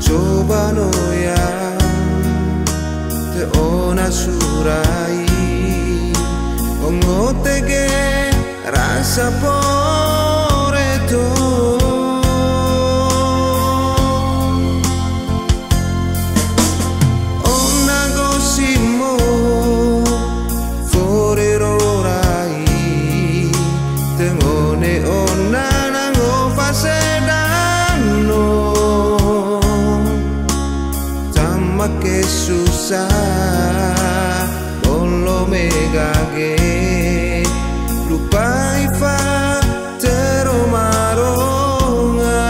coba no ya te ona surai ongotege rasa poreto ona gosimo forerorai tengone ona nango fasedano tamake susah bolo megage lupai fa teromaronga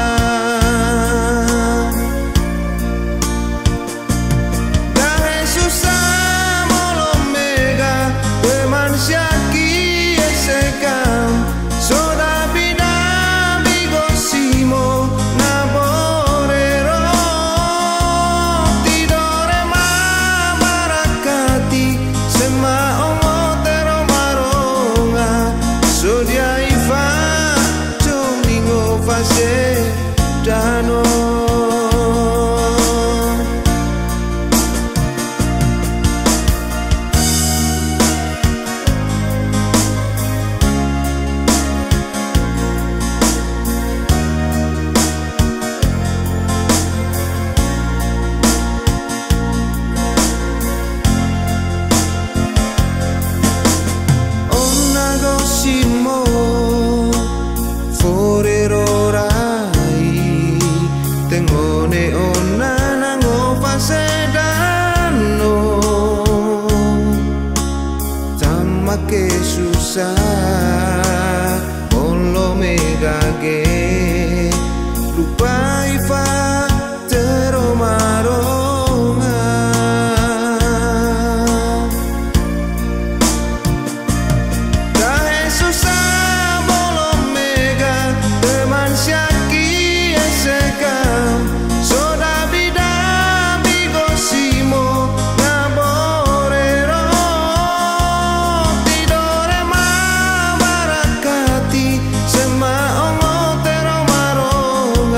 dahe susah bolo mega we manusia ki esekam soda bida bigosimo na borero tidore ma barakati sema sodia ifa comingo fase dano simo forerorai tengone ona nango fasedano tamake susah bolo megage lupai fa teromaronga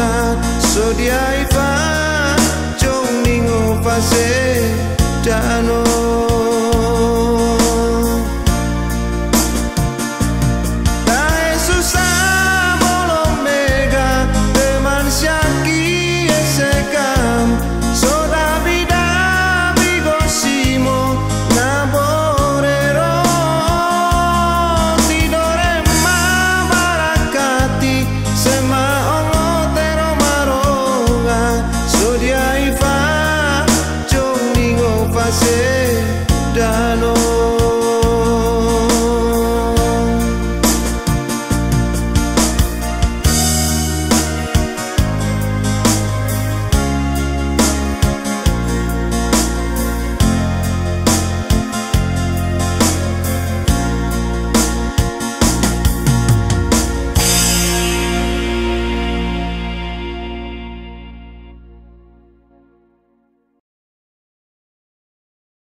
sodia ifa comingo fase dano